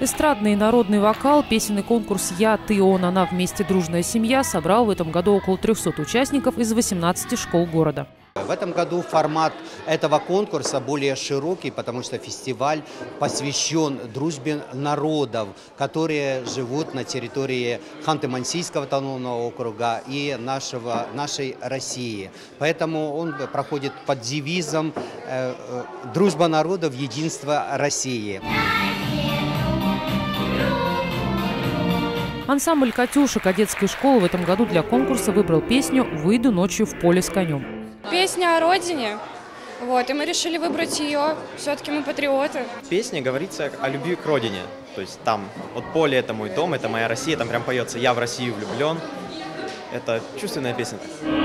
Эстрадный и народный вокал, песенный конкурс «Я, ты, он, она, вместе, дружная семья» собрал в этом году около 300 участников из 18 школ города. В этом году формат этого конкурса более широкий, потому что фестиваль посвящен дружбе народов, которые живут на территории Ханты-Мансийского автономного округа и нашей России. Поэтому он проходит под девизом «Дружба народов, единство России». Ансамбль «Катюша» кадетской школы в этом году для конкурса выбрал песню «Выйду ночью в поле с конем». Песня о родине, и мы решили выбрать ее, все-таки мы патриоты. В песне говорится о любви к родине, то есть там вот поле – это мой дом, это моя Россия, там прям поется «Я в Россию влюблен». Это чувственная песня.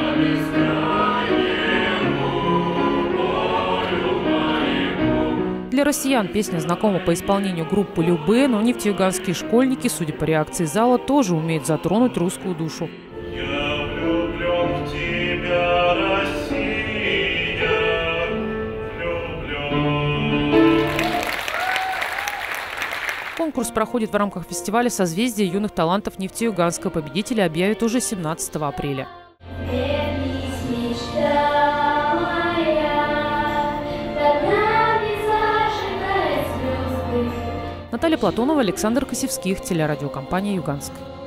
Для россиян песня знакома по исполнению группы «Любэ», но нефтеюганские школьники, судя по реакции зала, тоже умеют затронуть русскую душу. Я влюблен в тебя, Россия, влюблен. Конкурс проходит в рамках фестиваля «Созвездие юных талантов Нефтеюганска». Победителя объявят уже 17 апреля. Наталья Платонова, Александр Косевских, телерадиокомпания «Юганск».